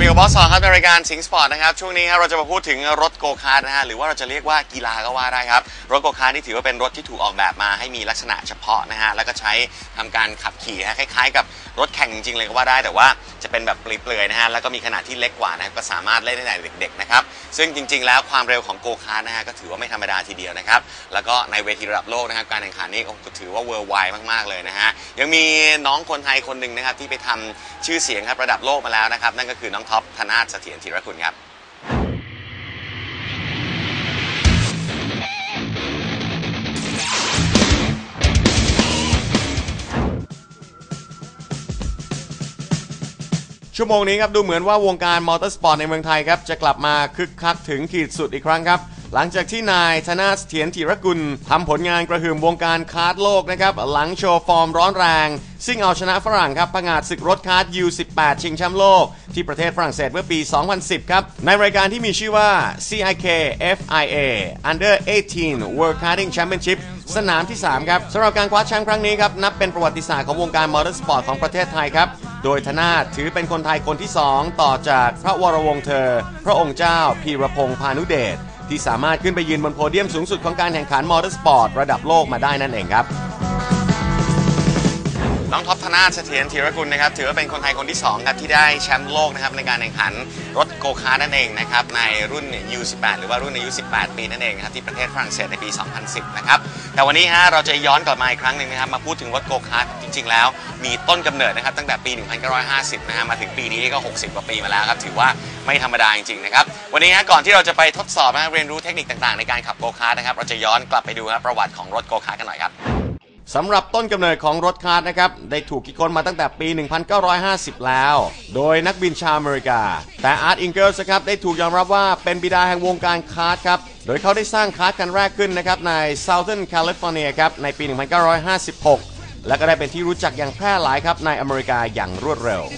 อยู่กับบอสสองครับในรายการสิงห์สปอร์ตนะครับช่วงนี้ครับเราจะมาพูดถึงรถโกคาร์ทนะฮะหรือว่าเราจะเรียกว่ากีฬาก็ว่าได้ครับรถโกคาร์ทนี่ถือว่าเป็นรถที่ถูกออกแบบมาให้มีลักษณะเฉพาะนะฮะแล้วก็ใช้ทำการขับขี่คล้ายๆกับรถแข่งจริงๆเลยก็ว่าได้แต่ว่าจะเป็นแบบเปลือยๆนะฮะแล้วก็มีขนาดที่เล็กกว่านะก็สามารถเล่นได้ในเด็กๆนะครับซึ่งจริงๆแล้วความเร็วของโกคาร์ทนะฮะก็ถือว่าไม่ธรรมดาทีเดียวนะครับแล้วก็ในเวทีระดับโลกนะครับการแข่งขันนี้ก็ถือว่าเวิลด์ไวด์มากๆเลยนะฮะยังมีน้องคนไทยคนหนึ่งนะครับที่ไปทำชื่อเสียงครับระดับโลกมาแล้วนะครับนั่นก็คือน้องท็อปธนาถเสถียรธีรคุณครับชั่วโมงนี้ครับดูเหมือนว่าวงการมอเตอร์สปอร์ตในเมืองไทยครับจะกลับมาคึกคักถึงขีดสุดอีกครั้งครับหลังจากที่นายธนาถเสถียรธีรกุลทำผลงานกระหึ่มวงการคาร์ทโลกนะครับหลังโชว์ฟอร์มร้อนแรงซึ่งเอาชนะฝรั่งครับผงาดศึกรถคาร์ท U18 ชิงแชมป์โลกที่ประเทศฝรั่งเศสเมื่อปี 2010 ครับในรายการที่มีชื่อว่า CIKFIA Under 18 World Karting Championship สนามที่ 3 ครับสำหรับการคว้าแชมป์ครั้งนี้ครับนับเป็นประวัติศาสตร์ของวงการมอเตอร์สปอร์ตของประเทศไทยครับโดยธนาถถือเป็นคนไทยคนที่ 2 ต่อจากพระวรวงศ์เธอพระองค์เจ้าพีรพงษ์พานุเดชที่สามารถขึ้นไปยืนบนโพเดียมสูงสุดของการแข่งขันมอเตอร์สปอร์ตระดับโลกมาได้นั่นเองครับน้องท็อปธนาถเสถียรธีรกุลนะครับถือว่าเป็นคนไทยคนที่2ครับที่ได้แชมป์โลกนะครับในการแข่งขันรถโกคาร์ทนั่นเองนะครับในรุ่น U18 หรือว่ารุ่นอายุ18 ปีนั่นเองนะครับที่ประเทศฝรั่งเศสในปี 2010 นะครับแต่วันนี้เราจะย้อนกลับมาอีกครั้งหนึ่งนะครับมาพูดถึงรถโกคาร์ทจริงๆแล้วมีต้นกำเนิดนะครับตั้งแต่ปี 1950 นะฮะมาถึงปีนี้ก็ 60 กว่าปีมาแล้วครับถือว่าไม่ธรรมดาจริงๆนะครับวันนี้ก่อนที่เราจะไปทดสอบเรียนรู้เทคนิคต่างๆในการขับโกคาร์ทนะครับเราจะย้อนกลับไปดูประวัติของรถโกคาร์ทกันหน่อยครับสำหรับต้นกำเนิดของรถคาร์ทนะครับได้ถูกคิดค้นมาตั้งแต่ปี 1950 แล้วโดยนักบินชาวอเมริกาแต่อาร์ตอิงเกิลส์ครับได้ถูกยอมรับว่าเป็นบิดาแห่งวงการคาร์ทครับโดยเขาได้สร้างคาร์ทคันแรกขึ้นนะครับใน Southern California ครับในปี 1956 และก็ได้เป็นที่รู้จักอย่างแพร่หลายครับในอเมริกาอย่างรวดเร็ว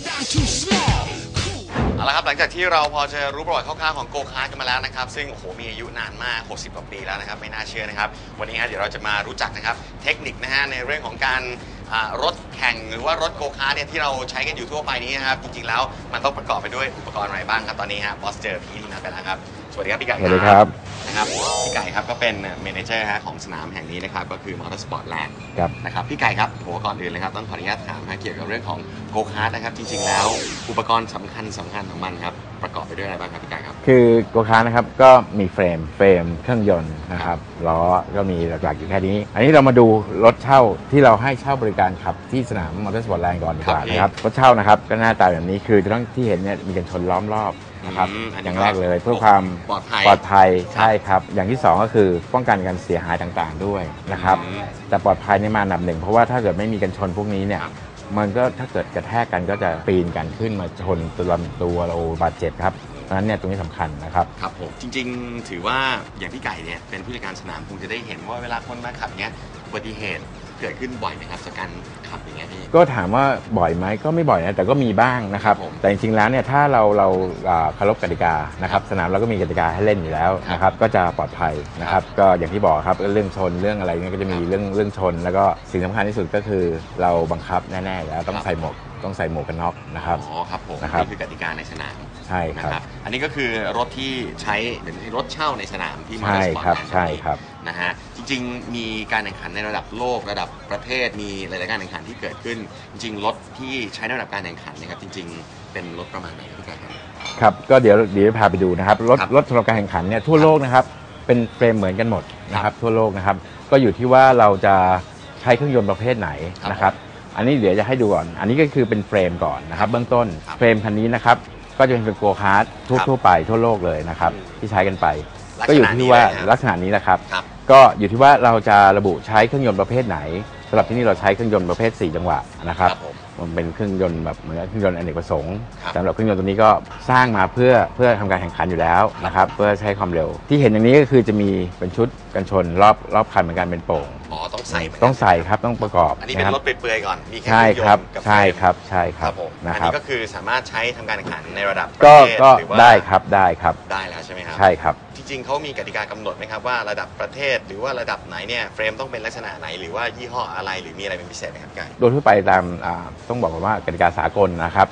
เอาละครับหลังจากที่เราพอจะรู้ประวัติคร่าวๆของโกคาร์ทกันมาแล้วนะครับซึ่งโอ้โหมีอายุนานมาก 60 กว่าปีแล้วนะครับไม่น่าเชื่อนะครับวันนี้เดี๋ยวเราจะมารู้จักนะครับเทคนิคนะฮะในเรื่องของการรถแข่งหรือว่ารถโกคาร์ทเนี่ยที่เราใช้กันอยู่ทั่วไปนี้นะครับจริงๆแล้วมันต้องประกอบไปด้วยอุปกรณ์อะไรบ้างครับตอนนี้บอสเจอพี่ที่นัดไปแล้วครับสวัสดีครับพี่ไก่สวัสดีครับนะครับพี่ไก่ครับก็เป็นเมเนเจอร์ของสนามแห่งนี้นะครับก็คือมอเตอร์สปอร์ตแลนด์นะครับพี่ไก่ครับหัวก่อนอื่นเลยครับต้องขออนุญาตถามเกี่ยวกับเรื่องของโกคาร์ทนะครับจริงๆแล้วอุปกรณ์สำคัญของมันครับประกอบไปด้วยอะไรบ้างครับพี่ไก่ครับคือโกคาร์ทนะครับก็มีเฟรมเครื่องยนต์นะครับล้อก็มีหลักๆอยู่แค่นี้อันนี้เรามาดูรถเช่าที่เราให้เช่าบริการขับที่สนามมอเตอร์สปอร์ตแลนด์ก่อนดีกว่านะครับรถเช่านะครับก็หน้าตาแบบนี้คือจะต้องที่เห็นเนี่ยมีกันชนล้อมรอบนะครับอย่างแรกเลยเพื่อความปลอดภัยใช่ครับอย่างที่2ก็คือป้องกันการเสียหายต่างๆด้วยนะครับแต่ปลอดภัยนี่มาอันดับหนึ่งเพราะว่าถ้าเกิดไม่มีกันชนพวกนี้เนี่ยมันก็ถ้าเกิดกระแทกกันก็จะปีนกันขึ้นมาชนตัวเราบาดเจ็บครับเพราะฉะนั้นเนี่ยตรงนี้สำคัญนะครับครับผมจริงๆถือว่าอย่างพี่ไก่เนี่ยเป็นผู้จัดการสนามคงจะได้เห็นว่าเวลาคนมาขับเนี้ยอุบัติเหตุเกิดขึ้นบ่อยไหมครับจากการขับอย่างเงี้ยพี่ก็ถามว่าบ่อยไหมก็ไม่บ่อยนะแต่ก็มีบ้างนะครับแต่จริงๆแล้วเนี่ยถ้าเราเคารพกติกานะครับสนามเราก็มีกติกาให้เล่นอยู่แล้วนะครับก็จะปลอดภัยนะครับก็อย่างที่บอกครับเรื่องชนเรื่องอะไรเนี่ยก็จะมีเรื่องชนแล้วก็สิ่งสำคัญที่สุดก็คือเราบังคับแน่ๆแล้วต้องใส่หมวกกันน็อกนะครับอ๋อครับผมนี่คือกติกาในสนามใช่ครับอันนี้ก็คือรถที่ใช้หรือรถเช่าในสนามที่มอเตอร์สปอร์ตใช่ครับนะฮะจริงๆมีการแข่งขันในระดับโลกระดับประเทศมีหลายๆการแข่งขันที่เกิดขึ้นจริงๆรถที่ใช้ในระดับการแข่งขันนะครับจริงๆเป็นรถประมาณไหนพี่ไก่ครับก็เดี๋ยวพาไปดูนะครับรถสำหรับการแข่งขันเนี่ยทั่วโลกนะครับเป็นเฟรมเหมือนกันหมดนะครับทั่วโลกนะครับก็อยู่ที่ว่าเราจะใช้เครื่องยนต์ประเภทไหนนะครับอันนี้เดี๋ยวจะให้ดูก่อนอันนี้ก็คือเป็นเฟรมก่อนนะครับเบื้องต้นเฟรมคันนี้นะครับก็จะเป็นโกคาร์ททั่วไปทั่วโลกเลยนะครับที่ใช้กันไปก็อยู่ที่ว่าลักษณะนี้แหละครับก็อยู่ที่ว่าเราจะระบุใช้เครื่องยนต์ประเภทไหนสำหรับที่นี่เราใช้เครื่องยนต์ประเภท4จังหวะนะครับมันเป็นเครื่องยนต์แบบเหมือนเครื่องยนต์อเนกประสงค์สำหรับเครื่องยนต์ตัวนี้ก็สร้างมาเพื่อทำการแข่งขันอยู่แล้วนะครับเพื่อใช้ความเร็วที่เห็นอย่างนี้ก็คือจะมีเป็นชุดกันชนรอบคันเหมือนกันเป็นโป่งอ๋อต้องใส่ครับต้องประกอบอันนี้เป็นรถเปลือยๆก่อนมีแค่ใช่ครับใช่ครับอันนี้ก็คือสามารถใช้ทำการแข่งขันในระดับประเทศหรือว่าได้ครับได้แล้วใช่ไหมครับใช่ครับจริงๆเขามีกติกากำหนดไหมครับว่าระดับประเทศหรือว่าระดับไหนเนี่ยเฟรมต้องเป็นลักษณะไหนหรือว่ายี่ห้ออะไรหรือมีอะไรเป็นพิเศษไหมครับไก่โดยทั่วไปตามต้องบอกว่ากติกาสากลนะครับ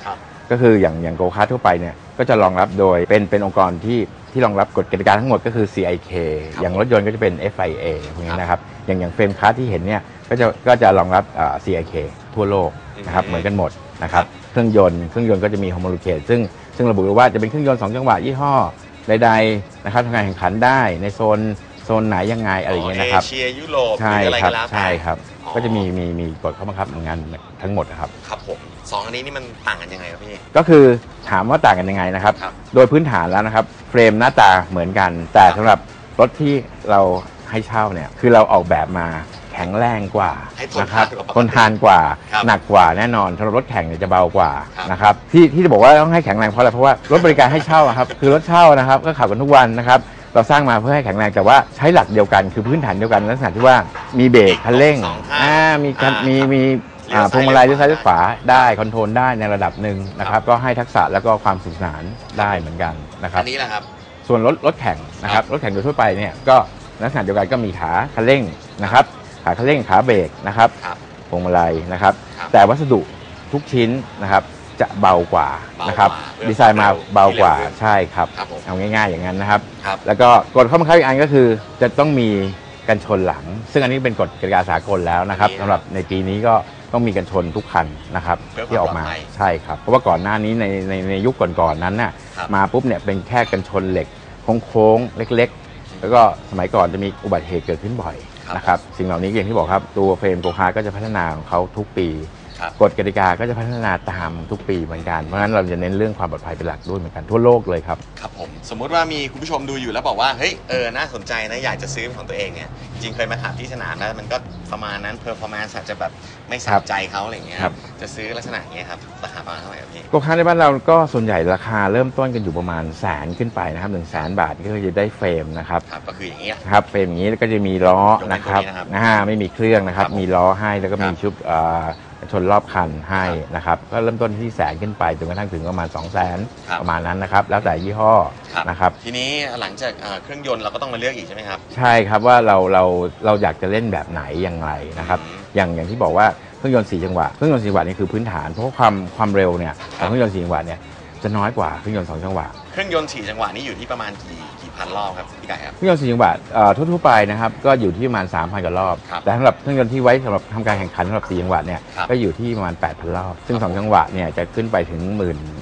ก็คืออย่างโกคาร์ททั่วไปเนี่ยก็จะรองรับโดยเป็นองค์กรที่รองรับกฎกติกาทั้งหมดก็คือ CIK อย่างรถยนต์ก็จะเป็น FIA พวกนี้นะครับอย่างเฟรมคาร์ที่เห็นเนี่ยก็จะรองรับCIK ทั่วโลกนะครับเหมือนกันหมดนะครับเครื่องยนต์ก็จะมี homologate ซึ่งระบุไว้ว่าจะเป็นเครื่องยนต์2จังหวะยี่ห้อใดๆนะครับทำการแข่งขันได้ในโซนไหนยังไงอะไรอย่างเงี้ยนะครับเอเชียยุโรปใช่ครับแล้วใช่ครับก็จะมีกฎข้อบังคับงานทั้งหมดนะครับครับผม2อันนี้นี่มันต่างกันยังไงครับพี่ก็คือถามว่าต่างกันยังไงนะครับโดยพื้นฐานแล้วนะครับเฟรมหน้าตาเหมือนกันแต่สำหรับรถที่เราให้เช่าเนี่ยคือเราออกแบบมาแข็งแรงกว่านะครับทนทานกว่าหนักกว่าแน่นอนสำหรับรถแข่งเนี่ยจะเบากว่านะครับที่จะบอกว่าต้องให้แข็งแรงเพราะอะไรเพราะว่ารถบริการให้เช่าครับคือรถเช่านะครับก็ขับกันทุกวันนะครับเราสร้างมาเพื่อให้แข็งแรงแต่ว่าใช้หลักเดียวกันคือพื้นฐานเดียวกันลักษณะที่ว่ามีเบรกคันเร่งมีพวงมาลัยเลี้ยวซ้ายเลี้ยวขวาได้คอนโทรลได้ในระดับหนึ่งนะครับก็ให้ทักษะแล้วก็ความสนุกสนานได้เหมือนกันนะครับอันนี้แหละครับส่วนรถแข่งนะครับรถแข่งโดยทั่วไปเนี่ยก็ลักษณะเดียวกันก็มีขาคันเร่งนะครับขาคันเร่งขาเบรกนะครับพวงมาลัยนะครับแต่วัสดุทุกชิ้นนะครับจะเบากว่านะครับดีไซน์มาเบากว่าใช่ครับเอาง่ายๆอย่างนั้นนะครับแล้วก็กฎข้อบังคับอีกอันก็คือจะต้องมีกันชนหลังซึ่งอันนี้เป็นกฎกติกาสากลแล้วนะครับสำหรับในปีนี้ก็ต้องมีกันชนทุกคันนะครับที่ออกมาใช่ครับเพราะว่าก่อนหน้านี้ในยุคก่อนๆนั้นน่ะมาปุ๊บเนี่ยเป็นแค่กันชนเหล็กโค้งๆเล็กๆแล้วก็สมัยก่อนจะมีอุบัติเหตุเกิดขึ้นบ่อยนะครับสิ่งเหล่านี้อย่างที่บอกครับตัวเฟรมโกคาร์ก็จะพัฒนาของเขาทุกปีกฎกติกาก็จะพัฒนาตามทุกปีเหมือนกันเพราะฉะนั้นเราจะเน้นเรื่องความปลอดภัยเป็นหลักด้วยเหมือนกันทั่วโลกเลยครับครับผมสมมุติว่ามีคุณผู้ชมดูอยู่แล้วบอกว่าเฮ้ยน่าสนใจนะอยากจะซื้อของตัวเองเนี่ยจริงเคยมาถามที่สนามแล้วมันก็ประมาณนั้นเพอร์ฟอร์แมนซ์อาจจะแบบไม่สะใจเขาอะไรอย่างเงี้ยจะซื้อลักษณะอย่างเงี้ยครับราคาประมาณเท่าไหร่ครับพี่โกคาร์ในบ้านเราก็ส่วนใหญ่ราคาเริ่มต้นกันอยู่ประมาณแสนขึ้นไปนะครับ100,000 บาทก็จะได้เฟรมนะครับก็คืออย่างเงี้ยครับเฟรมอย่างนี้แล้วก็จะมีล้อนะครับไม่มีเครื่องนะครับมีล้อให้แล้วก็มีชุดชนรอบคันให้นะครับก็เริ่มต้นที่แสนขึ้นไปจนกระทั่งถึงประมาณ200,000ประมาณนั้นนะครับแล้วแต่ยี่ห้อนะครับทีนี้หลังจากเครื่องยนต์เราก็ต้องมาเลือกอีกใช่ไหมครับใช่ครับว่าเราอยากจะเล่นแบบไหนอย่างไรนะครับอย่างที่บอกว่าเครื่องยนต์4จังหวะนี่คือพื้นฐานเพราะความเร็วเนี่ยของเครื่องยนต์4จังหวะเนี่ยจะน้อยกว่าเครื่องยนต์2จังหวะเครื่องยนต์4จังหวะนี้อยู่ที่ประมาณกี่พันรอบครับพี่ไก่ครับเครื่องยนต์4จังหวะทั่วไปนะครับก็อยู่ที่ประมาณ 3,000 กว่ารอบแต่สำหรับเครื่องยนต์ที่ไว้สำหรับทำการแข่งขันสำหรับ4จังหวะเนี่ยก็อยู่ที่ประมาณ 8,000 รอบซึ่ง2จังหวะเนี่ยจะขึ้นไปถึง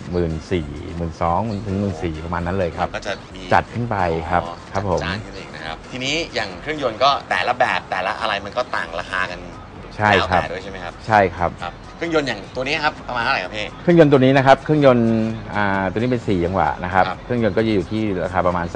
14,000 ถึง 14,000 ประมาณนั้นเลยครับก็จะจัดขึ้นไปครับผมทีนี้อย่างเครื่องยนต์ก็แต่ละแบบแต่ละอะไรมันก็ต่างราคากันใช่ครับด้วยใช่ไหมครับใช่ครับเครื่องยนต์อย่างตัวนี้ครับประมาณเท่าไหร่ครับพี่เครื่องยนต์ตัวนี้นะครับเครื่องยนต์ตัวนี้เป็น4จังหวะนะครับเครื่องยนต์ก็จะอยู่ที่ราคาประมาณ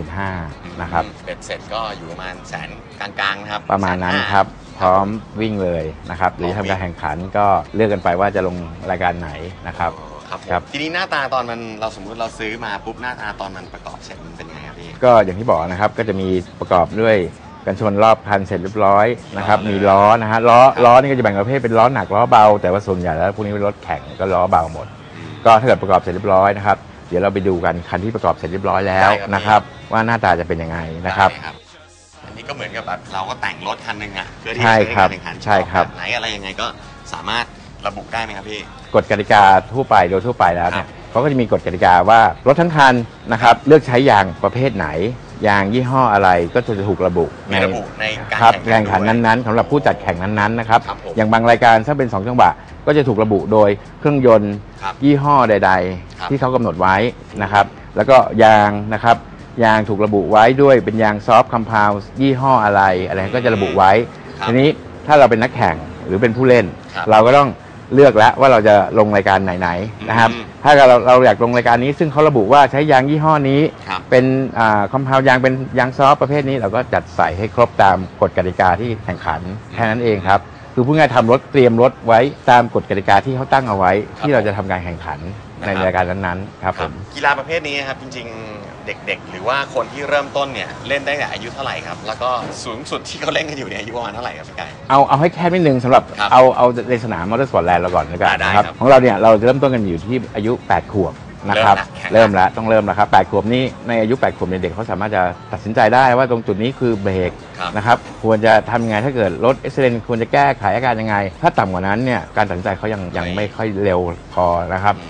35,000 นะครับเป็ดเสร็จก็อยู่ประมาณแสนกลางๆนะครับประมาณนั้นครับพร้อมวิ่งเลยนะครับหรือทำการแข่งขันก็เลือกกันไปว่าจะลงรายการไหนนะครับครับทีนี้หน้าตาตอนมันเราสมมุติเราซื้อมาปุ๊บหน้าตาตอนมันประกอบเสร็จมันเป็นยังไงครับพี่ก็อย่างที่บอกนะครับก็จะมีประกอบด้วยกันชนรอบคันเสร็จเรียบร้อยนะครับมีล้อนะฮะล้อนี่ก็จะแบ่งประเภทเป็นล้อหนักล้อเบาแต่ว่าส่วนใหญ่แล้วพวกนี้เป็นรถแข่งก็ล้อเบาหมดก็ถ้าเกิดประกอบเสร็จเรียบร้อยนะครับเดี๋ยวเราไปดูกันคันที่ประกอบเสร็จเรียบร้อยแล้วนะครับว่าหน้าตาจะเป็นยังไงนะครับอันนี้ก็เหมือนกับแบบเราก็แต่งรถคันนึงอ่ะเพื่อที่จะให้การแข่งขันใช่ครับไหนอะไรยังไงก็สามารถระบุได้ไหมครับพี่กฎกติกาทั่วไปโดยทั่วไปแล้วเนี่ยเขาก็จะมีกฎกติกาว่ารถทั้งคันนะครับเลือกใช้ยางประเภทไหนยางยี่ห้ออะไรก็จะถูกระบุในการแข่งขันนั้นๆสำหรับผู้จัดแข่งนั้นๆนะครับอย่างบางรายการถ้าเป็น2จังหวะก็จะถูกระบุโดยเครื่องยนต์ยี่ห้อใดๆที่เขากำหนดไว้นะครับแล้วก็ยางนะครับยางถูกระบุไว้ด้วยเป็นยางซอฟต์คอมเพลด์ยี่ห้ออะไรก็จะระบุไว้ทีนี้ถ้าเราเป็นนักแข่งหรือเป็นผู้เล่นเราก็ต้องเลือกแล้วว่าเราจะลงรายการไหนๆนะครับถ้าเราอยากลงรายการนี้ซึ่งเขาระบุว่าใช้ยางยี่ห้อนี้เป็นคอมเพลด์ยางเป็นยางซอฟต์ประเภทนี้เราก็จัดใส่ให้ครบตามกฎกติกาที่แข่งขันแค่นั้นเองครับคือพูดง่ายๆทำรถเตรียมรถไว้ตามกฎกติกาที่เขาตั้งเอาไว้ที่เราจะทำการแข่งขันในรายการนั้นๆครับผมกีฬาประเภทนี้ครับจริงๆเด็กๆหรือว่าคนที่เริ่มต้นเนี่ยเล่นได้แต่อายุเท่าไหร่ครับแล้วก็สูงสุดที่เขาเล่นกันอยู่เนี่ยอายุประมาณเท่าไหร่ครับพี่ไก่เอาให้แค่นิดนึงสำหรับเอาในสนามมอเตอร์สปอร์ตแลนด์เราก่อนนะครับของเราเนี่ยเราจะเริ่มต้นกันอยู่ที่อายุ8 ขวบนะครับเริ่มแล้วต้องเริ่มแล้วครับ8 ขวบนี้ในอายุ8 ขวบเด็กเขาสามารถจะตัดสินใจได้ว่าตรงจุดนี้คือเบรกนะครับควรจะทำยังไงถ้าเกิดรถเอ็กซิเดนต์ควรจะแก้ไขอาการยังไงถ้าต่ำกว่านั้นเนี่ยการตัดสินใจเขายังไม่ค่อยเร็วพอนะครับอันตราย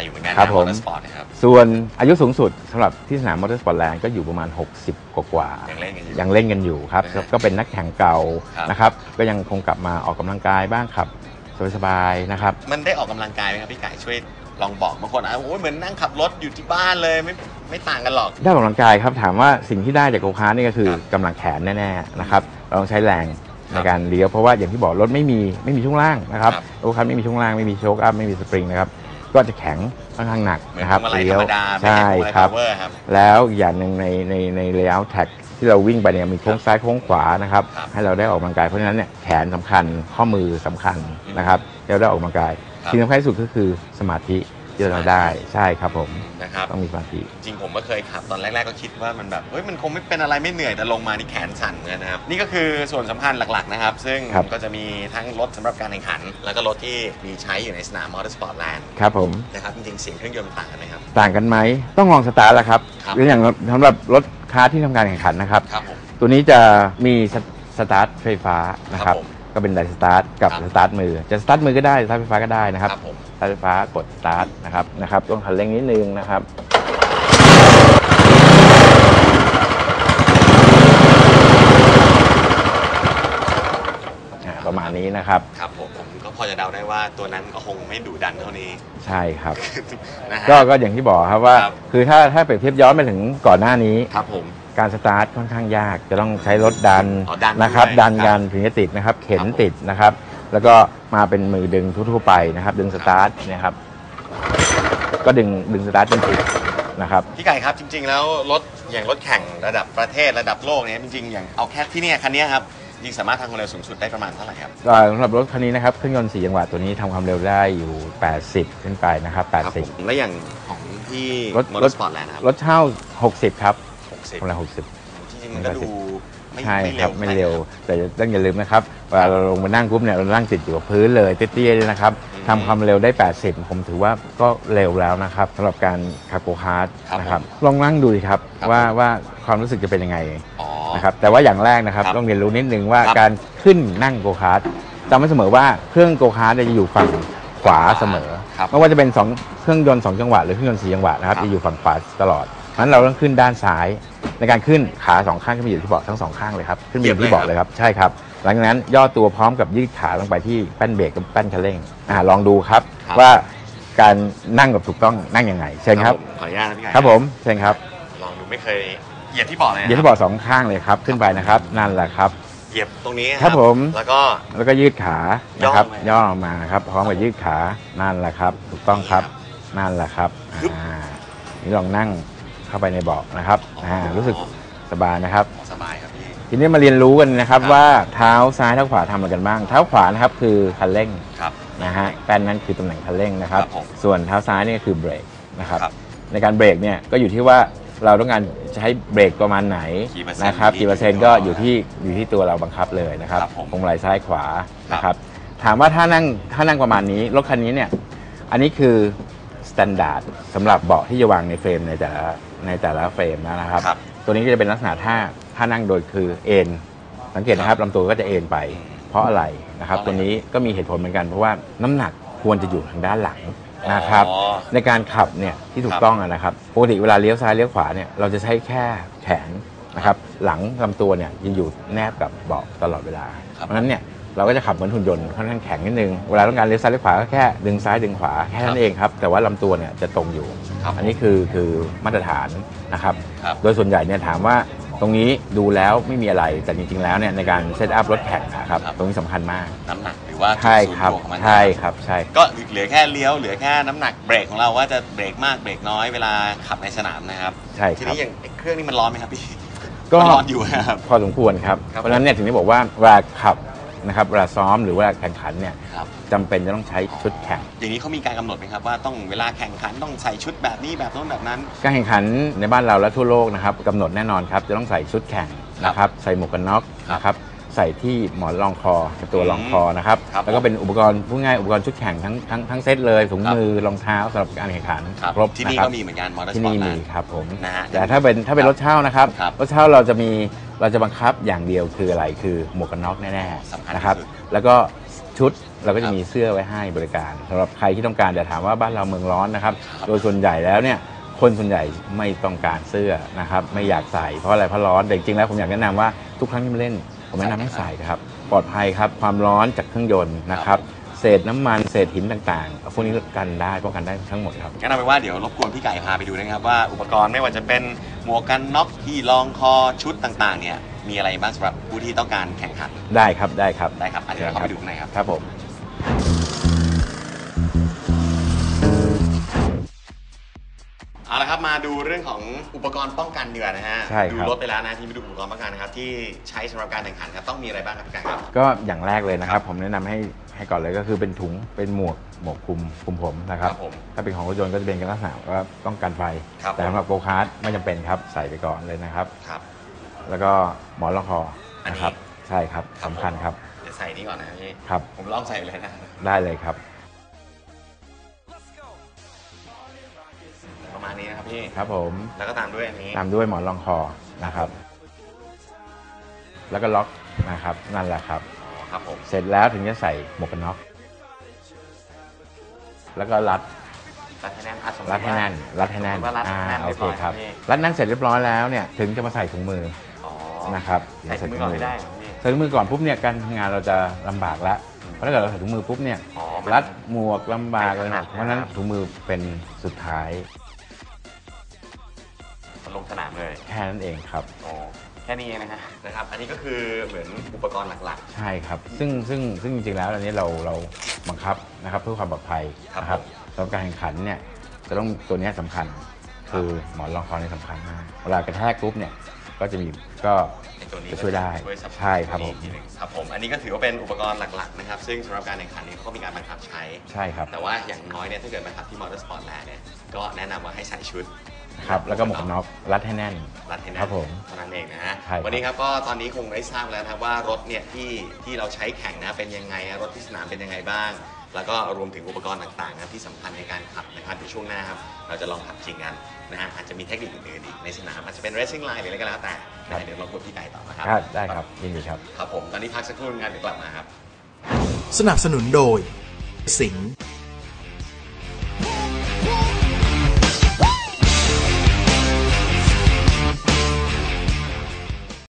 อยู่เหมือนกันครับนะผมมอเตอร์สปอร์ตนะครับส่วนอายุสูงสุดสำหรับที่สนามมอเตอร์สปอร์ตแลนด์ก็อยู่ประมาณ 60 กว่ายังเล่นกันอยู่ยังเล่นกันอยู่ครับนะฮะก็เป็นนักแข่งเก่าครับนะครับก็ยังคงกลับมาออกกำลังกายบ้างครับสบายๆนะครับมันได้ออกกำลังกายไหมครับพี่ไก่ช่วยลองบอกบางคนโอ้ยเหมือนนั่งขับรถอยู่ที่บ้านเลยไม่ต่างกันหรอกได้ออกกำลังกายครับถามว่าสิ่งที่ได้จากโกคาร์ทนี่ก็คือครับกำลังแขนแน่ๆนะครับเราต้องใช้แรงครับในการเลี้ยวเพราะว่าอย่างที่บอกรถไม่มีช่วงล่างนะครับครับโกคาร์ทไม่มีช่วงล่างไม่มีโชคอัพไม่มีสปริงนะครับก็จะแข็งค่อนข้างหนักเหมือนนะครับพวงมาลัยธรรมดาไม่ใช่ใช่พวงมาลัยครับพาวเวอร์ครับแล้วอีกอย่างหนึ่งใน layout tag ที่เราวิ่งไปเนี่ยมีโค้งซ้ายโค้งขวานะครับครับให้เราได้ออกกำลังกายเพราะฉะนั้นเนี่ยแขนสำคัญข้อมือสำคัญนะครับที่เราได้ออกกำลังกายครับสิ่งสำคัญที่สุดก็คือสมาธิที่เราได้ใช่ครับผมนะครับต้องมีสมาธิจริงผมก็เคยขับตอนแรกๆก็คิดว่ามันแบบเฮ้ยมันคงไม่เป็นอะไรไม่เหนื่อยแต่ลงมานี่แขนสั่นเหมือนกันนะครับนี่ก็คือส่วนสำคัญหลักๆนะครับซึ่งครับก็จะมีทั้งรถสำหรับการแข่งขัน แล้วก็รถที่มีใช้อยู่ในสนามมอเตอร์สปอร์ตแลนด์ครับผมนะครับจริงๆเสียงเครื่องยนต์ต่างกันไหมครับต่างกันไหมต้องลองสตาร์ทแหละครับครับหรืออย่างสำหรับรถคาร์ทที่ทำการแข่งขันนะครับครับผมตัวนี้จะมีสตาร์ทไฟฟ้านะคครัรับบ ผมก็เป็นไดสตาร์ทกับครับสตาร์ทมือจะสตาร์ทมือก็ได้สตาร์ทไฟฟ้าก็ได้นะครับครับผมสตาร์ทไฟฟ้ากดสตาร์ทนะครับต้องคันเร่งนิดนึงนะครับประมาณนี้นะครับครับผมก็พอจะเดาได้ว่าตัวนั้นก็คงไม่ดุดันเท่านี้ใช่ครับนะฮะก็อย่างที่บอกครับว่าครับคือถ้าเปรียบเทียบย้อนไปถึงก่อนหน้านี้ครับผมการสตาร์ทค่อนข้างยากจะต้องใช้รถดันอ๋อดันนะครับด้วยดันครับกันถึงจะติดนะครับเข็นครับผมติดนะครับ แล้วก็มาเป็นมือดึงทั่วๆไปนะครับ ดึงสตาร์ทนะครับก็ดึงสตาร์ทจนติดนะครับพี่ไก่ครับจริงๆแล้วรถอย่างรถแข่งระดับประเทศระดับโลกเนี่ยจริงๆอย่างเอาแค่ที่เนี่ยคันเนี้ยครับจริงสามารถทำความเร็วสูงสุดได้ประมาณเท่าไหร่ครับสำหรับรถคันนี้นะครับเครื่องยนต์4จังหวะตัวนี้ทำความเร็วได้อยู่ 80 ขึ้นไปนะครับครับผมและอย่างของที่รถมอเตอร์สปอร์ตแลนด์นะครับรถเช่า 60 ครับ 60 ความเร็ว60 จริงๆมันก็ดูไม่ใช่ครับไม่เร็วขนาดนั้นแต่ต้องอย่าลืมนะครับเวลาเราลงมานั่งปุ๊บเนี่ยเรานั่งติดอยู่กับพื้นเลยเตี้ยๆเลยนะครับอืมทำความเร็วได้ 80 ผมถือว่าก็เร็วแล้วนะครับสำหรับการขับโกคาร์ทครับนะครับผมลองนั่งดูสิครับครับว่าความรู้สึกจะเป็นยังไงอ๋อนะครับแต่ว่าอย่างแรกนะครับครับต้องเรียนรู้นิดนึงว่าครับการขึ้นนั่งโกคาร์ทจำไว้เสมอว่าเครื่องโกคาร์ทจะอยู่ฝั่งขวาเสมอครับไม่ว่าจะเป็นเครื่องยนต์2จังหวะหรือเครื่องยนต์4จังหวะนะครับครับจะอยู่ฝั่งขวาตลอดเพราะฉะนั้นเราต้องขึ้นด้านซ้าย ในการขึ้นขา2ข้างขึ้นไปอยู่ที่เบาะทั้ง2ข้างเลยครับขึ้นไปอยู่ที่เบาะเลยครับใช่ครับหลังจากนั้นย่อตัวพร้อมกับยืดขาลงไปที่แป้นเบรกกับแป้นคันเร่งลองดูครับครับว่าการนั่งแบบถูกต้องนั่งยังไงเชิญครับผมขออนุญาตนะพี่ไก่ครับผมเชิญครับลองดูไม่เคยเหยียบที่เบาะเลยนะเหยียดที่เบาะ2ข้างเลยครับขึ้นไปนะครับนั่นแหละครับเหยียบตรงนี้ครับผมแล้วก็แล้วก็ยืดขานะครับย่อลงมาย่อมาครับพร้อมกับยืดขานั่นแหละครับ ถูกต้องครับนั่นแหละครับครับนี่ลองนั่งเข้าไปในเบาะนะครับรู้สึกสบายนะครับสบายครับพี่ทีนี้มาเรียนรู้กันนะครับครับว่าเท้าซ้ายเท้าขวาทำอะไรกันบ้าง เท้าขวานะครับคือคันเร่งครับนะฮะแป้นนั้นคือตำแหน่งคันเร่งนะครับครับผมส่วนเท้าซ้ายนี่คือเบรกนะครับครับในการเบรกเนี่ยก็อยู่ที่ว่าเราต้องการใช้เบรกประมาณไหนกี่เปอร์เซ็นต์นะครับที่กี่เปอร์เซ็นต์ก็อยู่ที่ตัวเราบังคับเลยนะครับครับผมพวงมาลัยซ้ายขวาครับนะครับถามว่าถ้านั่งประมาณนี้รถคันนี้เนี่ยอันนี้คือสแตนดาร์ดสำหรับเบาะที่จะวางในเฟรมในแต่ละเฟรมนะครับครับตัวนี้ก็จะเป็นลักษณะท่านั่งโดยคือเอ็นสังเกตนะครับลำตัวก็จะเอ็นไป เพราะอะไรนะครับเพราะอะไรตัวนี้ก็มีเหตุผลเหมือนกันเพราะว่าน้ำหนักควรจะอยู่ทางด้านหลังนะครับอ๋อในการขับเนี่ยที่ถูครักบต้องนะครับปกติเวลาเลี้ยวซ้ายเลี้ยวขวาเนี่ยเราจะใช้แค่แขนนะครับหลังลำตัวเนี่ยจะอยู่แนบกับเบาะตลอดเวลาครับเพราะฉะนั้นเนี่ยเราก็จะขับเหมือนหุ่นยนต์ค่อนข้างแข็งนิดนึงเวลาต้องการเลี้ยวซ้ายเลี้ยวขวาก็แค่ดึงซ้ายดึงขวาแค่นั้นเองครับแต่ว่าลำตัวเนี่ยจะตรงอยู่ครับอันนี้คือมาตรฐานนะครับครับโดยส่วนใหญ่เนี่ยถามว่าตรงนี้ดูแล้วไม่มีอะไรแต่จริงๆแล้วเนี่ยในการเซตอัพรถแข่งนะครับครับตรงนี้สำคัญมากน้ำหนักหรือว่าใช่จุดครับศูนย์ถ่วงของมันใช่ครับใช่ก็เหลือแค่เลี้ยวเหลือแค่น้ำหนักเบรกของเราว่าจะเบรกมากเบรกน้อยเวลาขับในสนามนะครับใช่ทีครับนี้อย่างเครื่องนี้มันร้อนไหมครับพี่ก็มันร้อนอยู่นะครับพอสมควรครับครับเพราะฉะนั้นเนี่ยถึงได้บอกว่าเวลาขับนะครับเวลาซ้อมหรือเวลาแข่งขันเนี่ยครับจำเป็นจะต้องใช้ชุดแข่งอย่างนี้เขามีการกำหนดไหมครับว่าต้องเวลาแข่งขันต้องใส่ชุดแบบนี้แบบโน้นแบบนั้นการแข่งขันในบ้านเราและทั่วโลกนะครับกำหนดแน่นอนครับจะต้องใส่ชุดแข่งนะครับใส่หมวกกันน็อกครับนะครับใส่ที่หมอนรองคอตัวรองคอนะครับครับแล้วก็เป็นอุปกรณ์พูดง่ายอุปกรณ์ชุดแข่งทั้งเซตเลยถุงมือรองเท้าสำหรับการแข่งขันครับครบที่นี่ะครับก็มีเหมือนกันมอเตอร์สที่ปอร์นี่ตแลมีนด์ครับผมนะฮะแต่ถ้าเป็นรถเช่านะครับครับรถเช่าเราจะบังคับอย่างเดียวคืออะไรคือหมวกกันน็อกแน่สำคัญๆนะครับที่สุดแล้วก็ชุดเราก็จะมีเสื้อไว้ให้บริการสำหรับใครที่ต้องการแต่ถามว่าบ้านเราเมืองร้อนนะครับโดยส่วนใหญ่แล้วเนี่ยคนส่วนใหญ่ไม่ต้องการเสื้อนะครับไม่อยากใส่เพราะอะไรเพราะร้อนแต่จริงๆแล้วผมอยากแนะนำว่าทุกครั้งที่มาเล่นผมแนะนำให้ใส่ครับปลอดภัยครับความร้อนจากเครื่องยนต์นะครับเศษน้ำมันเศษหินต่างๆพวกนี้กันได้ป้องกันได้ทั้งหมดครับงั้นเอาเป็นว่าเดี๋ยวรบกวนพี่ไก่พาไปดูนะครับว่าอุปกรณ์ไม่ว่าจะเป็นหมวกกันน็อกที่รองคอชุดต่างๆเนี่ยมีอะไรบ้างสำหรับผู้ที่ต้องการแข่งขันได้ครับได้ครับได้ครับเดี๋ยวเราเข้าไปดูข้างในครับครับผมเอาละครับมาดูเรื่องของอุปกรณ์ป้องกันดีกว่านะฮะใช่คดูรับรถไปแล้วนะที่ไปดูอุปกรณ์ป้องกันนะครับที่ใช้สำหรับการแข่งขันครับต้องมีอะไรบ้างครับพี่ไก่ครับก็อย่างแรกเลยนะครับผมแนะนำให้ก่อนเลยก็คือเป็นถุงเป็นหมวกคลุมผมนะครับถ้าเป็นของรถยนต์ก็จะเป็นกันลักษณะว่าต้องกันไฟแต่สำหรับโกคาร์ทไม่จำเป็นครับใส่ไปก่อนเลยนะครับแล้วก็หมอนรองคอนะครับใช่ครับสำคัญครับเดี๋ยวใส่นี่ก่อนนะพี่ครับผมลองใส่เลยนะได้เลยครับประมาณนี้นะครับพี่ครับผมแล้วก็ตามด้วยอันนี้ตามด้วยหมอนรองคอนะครับแล้วก็ล็อกนะครับนั่นแหละครับครับผมเสร็จแล้วถึงจะใส่หมวกกันน็อกแล้วก็รัดให้แน่นรัดให้แน่นโอเคครับรัดแน่นเสร็จเรียบร้อยแล้วเนี่ยถึงจะมาใส่ถุงมือนะครับใส่ถุงมือก่อนไม่ได้ใส่ถุงมือก่อนปุ๊บเนี่ยการทำงานเราจะลำบากแล้วเพราะถ้าเกิดเราใส่ถุงมือปุ๊บเนี่ยรัดหมวกลำบากเลยเพราะนั้นถุงมือเป็นสุดท้ายลงสนามเลยแค่นั้นเองครับแค่นี้เองนะครับอันนี้ก็คือเหมือนอุปกรณ์หลักๆใช่ครับซึ่งจริงๆแล้วอันนี้เราบังคับนะครับเพื่อความปลอดภัยนะครับสำหรับการแข่งขันเนี่ยจะต้องตัวนี้สำคัญคือหมอนรองคอนี่สำคัญมากเวลากระแทกปุ๊บเนี่ยก็จะมีจะช่วยได้ใช่ครับผมอันนี้ก็ถือว่าเป็นอุปกรณ์หลักๆนะครับซึ่งสำหรับการแข่งขันนี้เขาก็มีการบังคับใช้ใช่ครับแต่ว่าอย่างน้อยเนี่ยถ้าเกิดมาขับที่มอเตอร์สปอร์ตแลนด์เนี่ยก็แนะนำว่าให้ใส่ชุดครับแล้วก็หมวกกันน็อกรัดให้แน่นครับผมเท่านั้นเองนะฮะวันนี้ครับก็ตอนนี้คงได้ทราบแล้วนะครับว่ารถเนี่ยที่เราใช้แข่งนะเป็นยังไงรถที่สนามเป็นยังไงบ้างแล้วก็รวมถึงอุปกรณ์ต่างๆนะที่สำคัญในการขับนะครับในช่วงหน้าครับเราจะลองขับจริงกันนะฮะอาจจะมีเทคนิคอื่นๆอีกในสนามอาจจะเป็น racing line หรืออะไรก็แล้วแต่เดี๋ยวลองคุยพี่ไก่ต่อนะครับได้ครับยินดีครับครับผมตอนนี้พักสักครู่งานเดี๋ยวกลับมาครับสนับสนุนโดยสิงห์